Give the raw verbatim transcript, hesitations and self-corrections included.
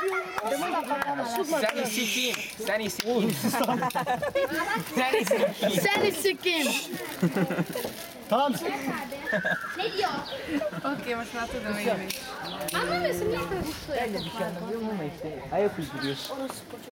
Seni sikeyim. Seni sikeyim. Seni sikeyim. Seni sikeyim. Tamam. Ne diyor? Okej, masz na to do mojej myśli. Anlamıyorsun ne kadar güçlü. Ben de bir şey anlamıyorum ama işte ayak uyduruyorsun.